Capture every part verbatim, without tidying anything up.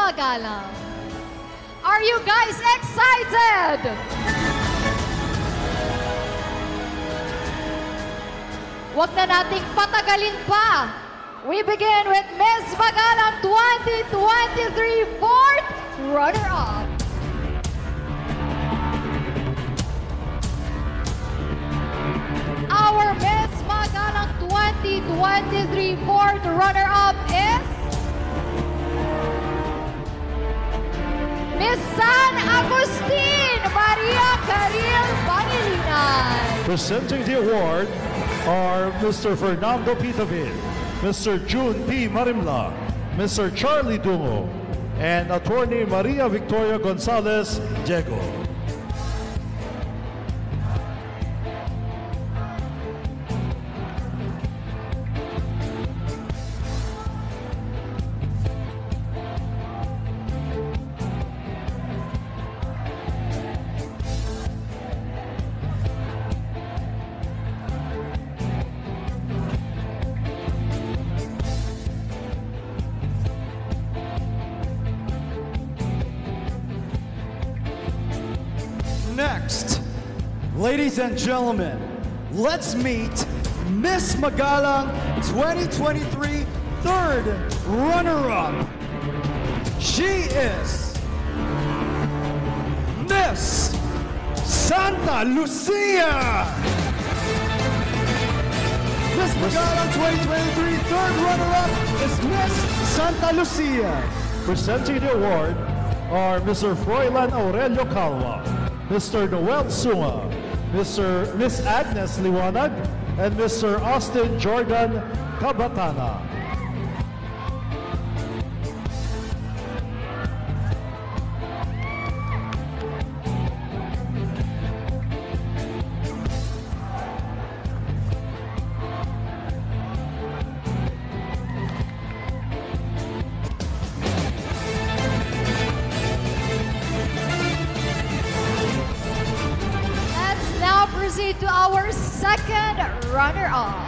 Magalang. Are you guys excited? Wag na nating patagalin pa. We begin with Miss Magalang twenty twenty-three fourth runner-up. Our Miss Magalang twenty twenty-three fourth runner-up is Miss San Agustin Maria Caril Pangilinan. Presenting the award are Mister Fernando P. David, Mister June P. Marimla, Mister Charlie Dungo, and Attorney Maria Victoria Gonzalez Diego. Next, ladies and gentlemen, let's meet Miss Magalang twenty twenty-three third runner-up. She is Miss Santa Lucia. Miss Magalang twenty twenty-three third runner-up is Miss Santa Lucia. Presenting the award are Mister Froilan Aurelio Calva, Mister Noel Sunga, Mister Miss Agnes Liwanag, and Mister Austin Jordan Cabatana. Proceed to our second runner-up.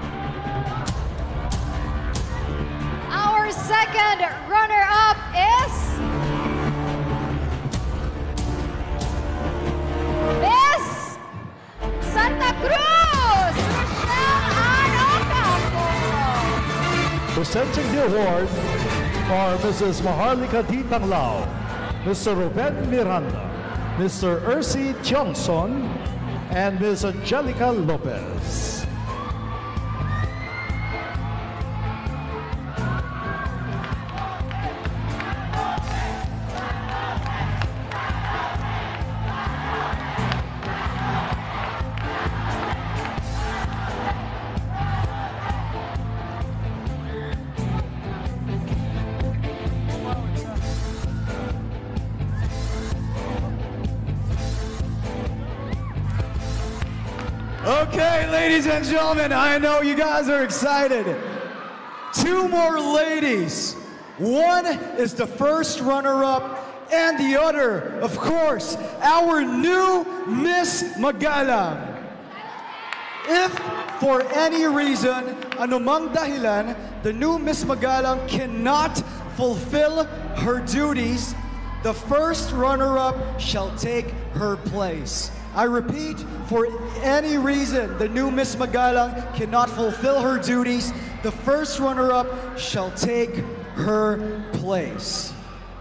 Our second runner-up is Miss Santa Cruz, Rochelle Ann Ocampo. Presenting the award are Missus Maharlika D. Tanglao, Mister Ruben Miranda, Mister Ercy Tiongson, and Miss Angelica Lopez. Okay, ladies and gentlemen, I know you guys are excited. Two more ladies. One is the first runner-up, and the other, of course, our new Miss Magalang. If for any reason, anumang dahilan, the new Miss Magalang cannot fulfill her duties, the first runner-up shall take her place. I repeat, for any reason the new Miss Magalang cannot fulfill her duties, the first runner-up shall take her place.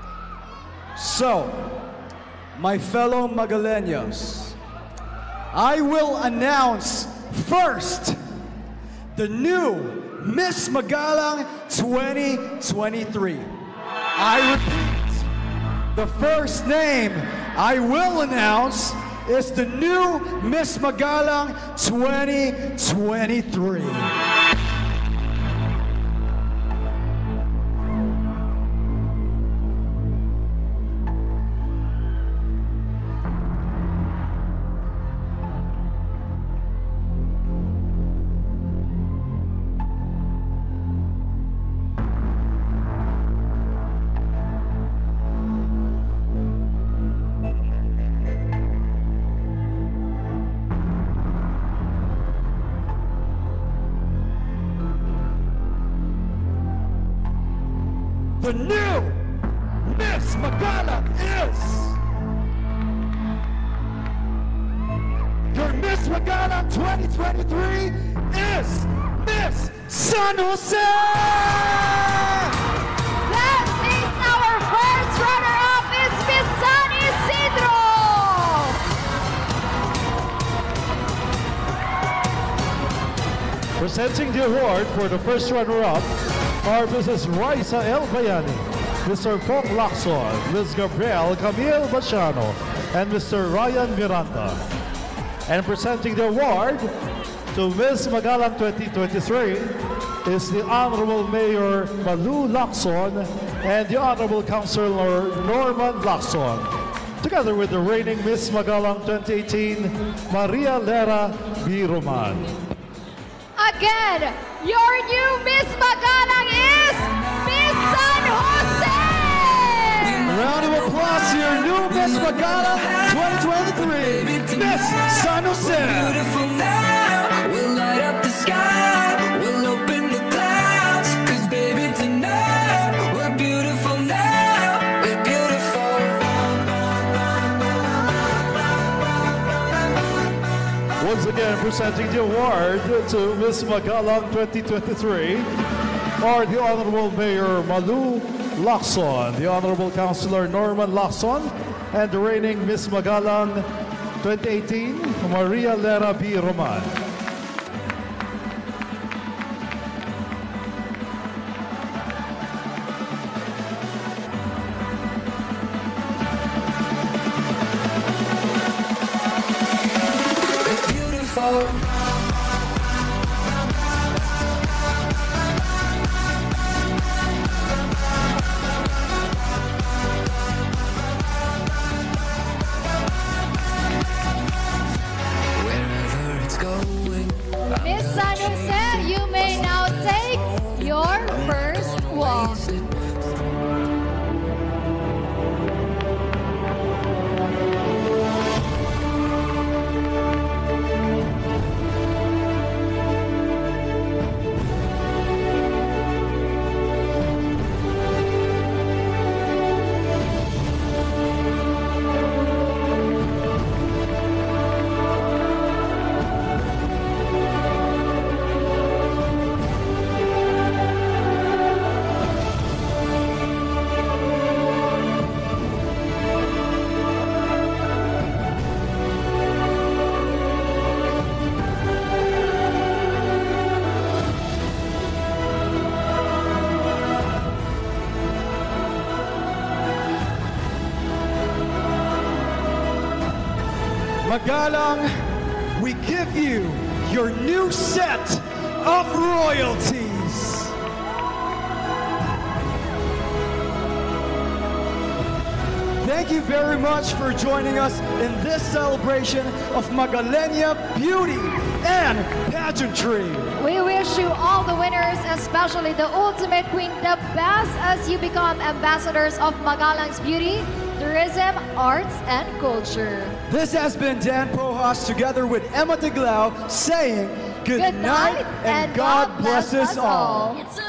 So, my fellow Magaleños, I will announce first the new Miss Magalang twenty twenty-three. I repeat, the first name I will announce is the new Miss Magalang twenty twenty-three. The new Magalang is... Your Miss Magalang twenty twenty-three is Miss San Jose! That means our first runner-up is Miss San Isidro! Presenting the award for the first runner-up are Missus Raisa El Bayani, Mister Pong Lacson, Miz Gabrielle Camille Bachano, and Mister Ryan Miranda. And presenting the award to Miss Magalang twenty twenty-three is the Honorable Mayor Malu Lacson and the Honorable Councilor Norman Lacson, together with the reigning Miss Magalang twenty eighteen, Maria Lera B. Roman. Again, your new Miss Magalang is Miss San Jose! Round of applause to your new Miss Magalang twenty twenty-three, Miss San Jose! Beautiful now, we'll light up the sky, we'll open the clouds, 'cause baby tonight, we're beautiful now, we're beautiful. Once again, presenting the award to Miss Magalang twenty twenty-three are the Honorable Mayor Malu Lacson, the Honorable Councilor Norman Lacson, and the reigning Miss Magalang twenty eighteen, Maria Lera B. Roman. Beautiful. Wherever it's going, Miss San Jose, you may now take your first walk. Magalang, we give you your new set of royalties. Thank you very much for joining us in this celebration of Magalenya beauty and pageantry. We wish you all the winners, especially the ultimate queen, the best as you become ambassadors of Magalang's beauty, tourism, arts, and culture. This has been Dan Prohas together with Emma Tiglao saying good, Good night, and God bless us all. it's a